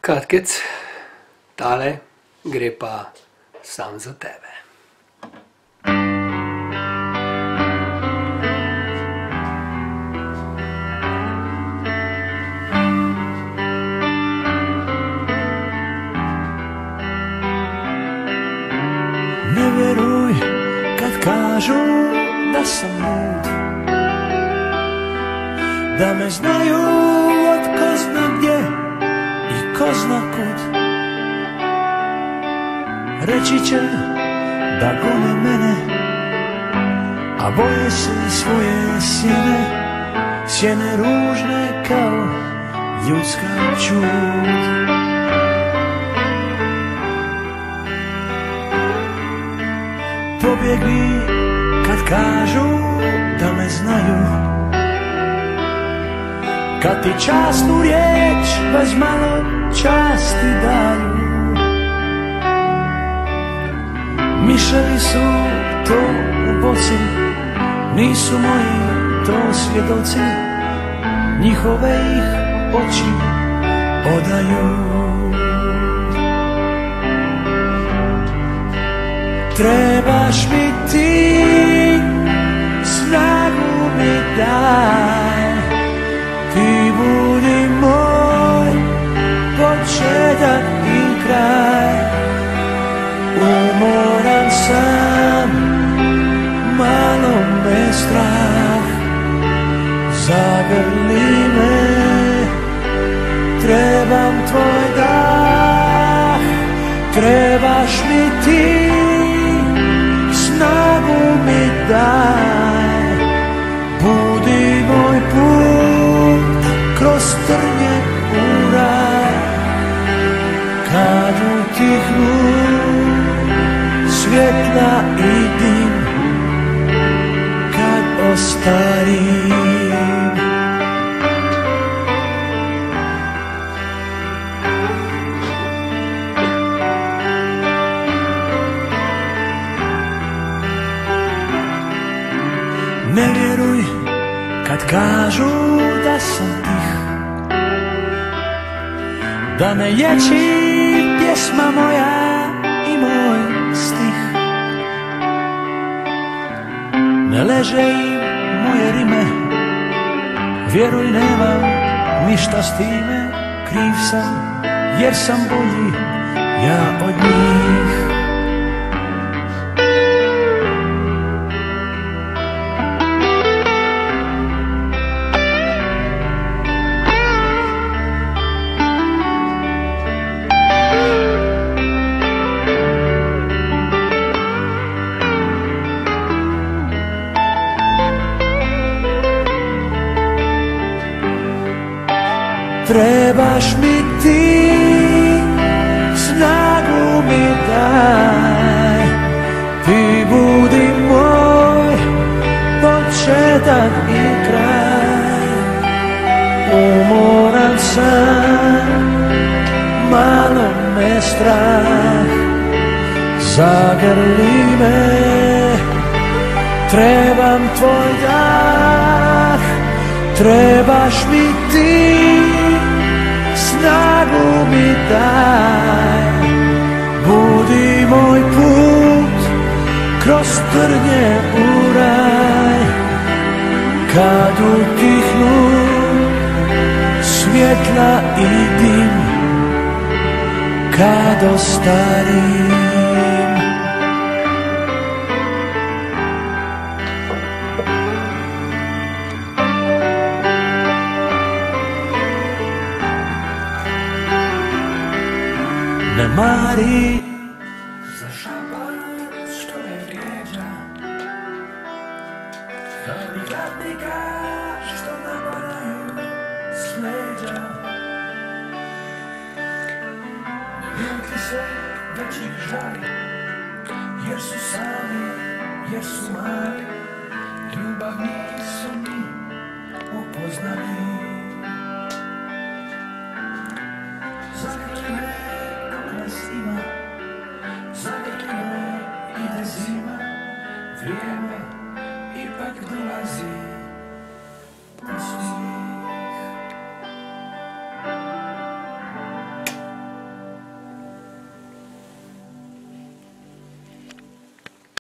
Katkec, tale gre pa sam za tebe. Ne vjeruj kad kažu da sam lud, da me znaju od ko zna gdje i ko zna kud. Reći će da gone mene, a boje se svoje sjene, sjene ružne kao ljudska čud. Pobjegli kad kažu da me znaju, kad ti časnu riječ bez malo časti daju. Miševi su to u boci, nisu moji to svjedoci, njihove ih oči odaju. Trebaš mi ti, snagu mi daj, ti budi moj početak i kraj. Umoran sam, malo me strah, zagrli me, trebam tvoj dah. Trebaš mi ti, snagu mi daj, budi moj put kroz trnje u raj. Kad utihnu svjetla i dim, kad ostarim. Ne vjeruj kad kažu da sam tih, da me lječi pjesma moja i moj stih. Ne leže im moje rime, vjeruj nemam ništa s time. Kriv sam jer sam bolji ja od njih. Trebaš mi ti, snagu mi daj, ti budi moj početak i kraj. Umoran sam, malo me strah, zagrli me, trebam tvoj dah. Trebaš mi ti, snagu mi daj, budi moj put kroz trnje u raj. Kad utihnu svjetla i dim, kad ostarim. Ne mari za šapat što me vrijeđa, radi radnika što napadaju s leđa. Ne ljuti se već ih žali, jer su sami, jer su mali, ljubav nisu ni upoznali. Zagrli me ima, zagrljeno ide zima, vrijeme ipak dolazi.